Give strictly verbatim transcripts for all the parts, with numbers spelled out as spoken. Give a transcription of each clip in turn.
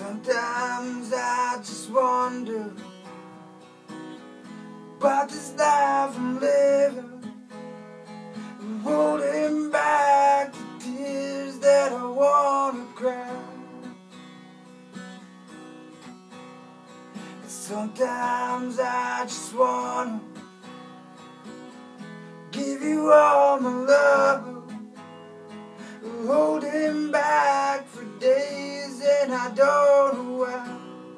Sometimes I just wonder about this life I'm living, I'm holding back the tears that I wanna cry. Sometimes I just wanna give you all my love, holding back for days and I don't know why.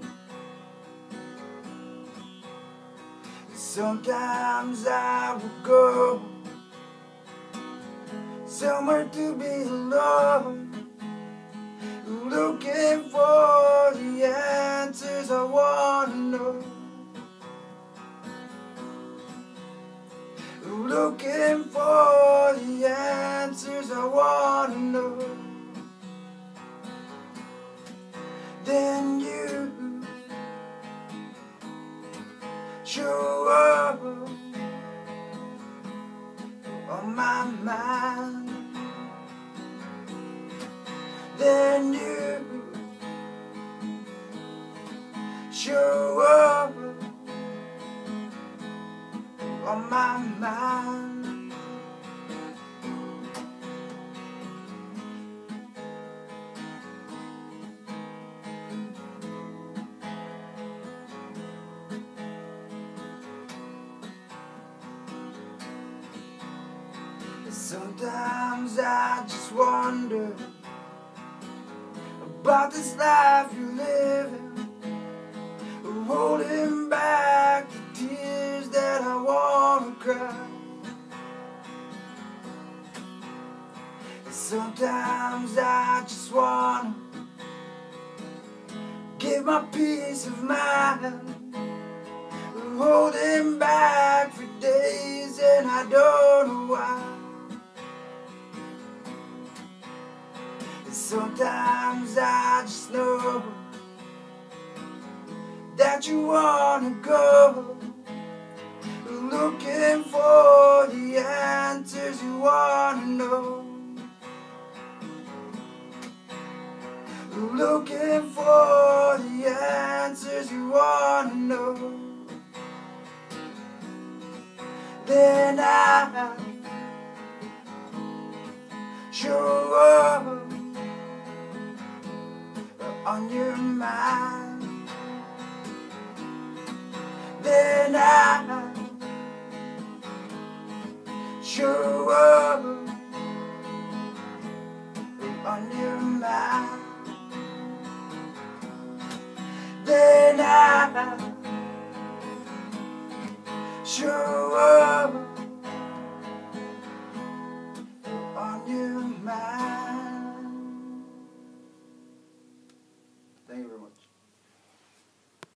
Sometimes I will go somewhere to be alone, looking for the answers I wanna know, looking for the answers I wanna know. Then you show up on my mind. Then you show up on my mind. Sometimes I just wonder about this life you're living, holding back the tears that I wanna cry. Sometimes I just wanna give my peace of mind, holding back for days and I don't know why. Sometimes I just know that you wanna go, looking for the answers you wanna know, looking for the answers you wanna know. Then I show up on your mind. Then I show up on your mind. Then I show